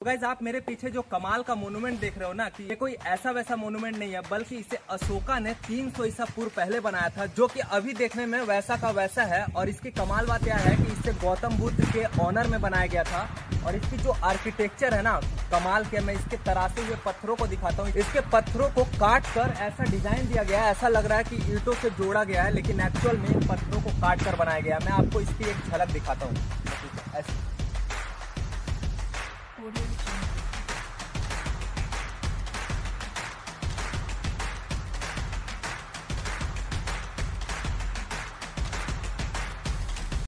तो गाइस आप मेरे पीछे जो कमाल का मोन्यूमेंट देख रहे हो ना, कि ये कोई ऐसा वैसा मोन्यूमेंट नहीं है, बल्कि इसे अशोका ने 300 ईसा पूर्व पहले बनाया था, जो कि अभी देखने में वैसा का वैसा है। और इसकी कमाल बात यह है कि इसे गौतम बुद्ध के ऑनर में बनाया गया था। और इसकी जो आर्किटेक्चर है ना, कमाल के। मैं इसके तरासे हुए पत्थरों को दिखाता हूँ। इसके पत्थरों को काट कर ऐसा डिजाइन दिया गया है, ऐसा लग रहा है कि ईंटों से जोड़ा गया है, लेकिन एक्चुअल में इन पत्थरों को काट कर बनाया गया है। मैं आपको इसकी एक झलक दिखाता हूँ।